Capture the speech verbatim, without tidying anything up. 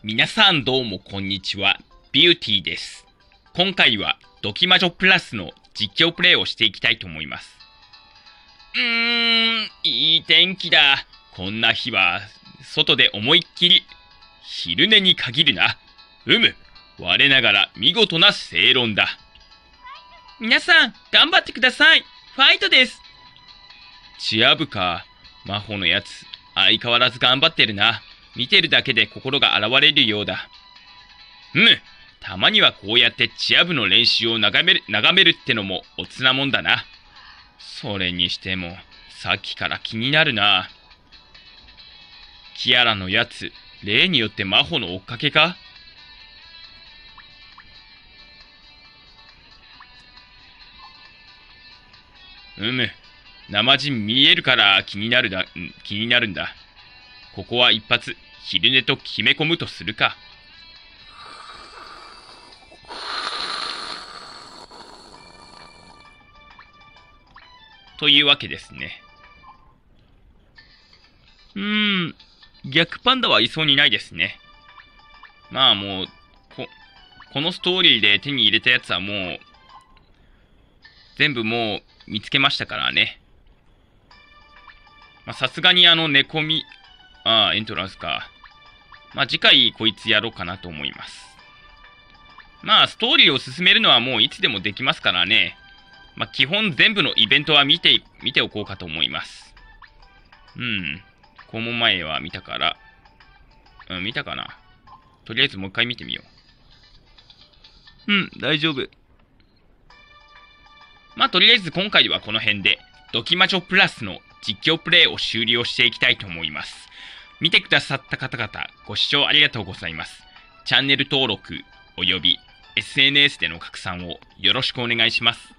皆さんどうもこんにちは、ビューティーです。今回はドキマジョプラスの実況プレイをしていきたいと思います。うーん、いい天気だ。こんな日は外で思いっきり昼寝に限るな。うむ、我ながら見事な正論だ。皆さん頑張ってください。ファイトです。チアブか、魔法のやつ相変わらず頑張ってるな。見てるだけで心が洗われるようだ。うむ、たまにはこうやってチア部の練習を眺める、眺めるってのもおつなもんだな。それにしても、さっきから気になるな。キアラのやつ、例によって魔法の追っかけか？うむ、生地見えるから気になるだ、気になるんだ。ここは一発、昼寝と決め込むとするか。というわけですね。うーん、逆パンダはいそうにないですね。まあもう、こ、このストーリーで手に入れたやつはもう、全部もう見つけましたからね。まあさすがにあの寝込み、ああ、エントランスか。まあ次回こいつやろうかなと思います。まあストーリーを進めるのはもういつでもできますからね。まあ基本全部のイベントは見て、見ておこうかと思います。うん。肛門前は見たから。うん、見たかな。とりあえずもう一回見てみよう。うん、大丈夫。まあとりあえず今回はこの辺で、ドキマジョプラスの実況プレイを終了していきたいと思います。見てくださった方々、ご視聴ありがとうございます。チャンネル登録、および エスエヌエス での拡散をよろしくお願いします。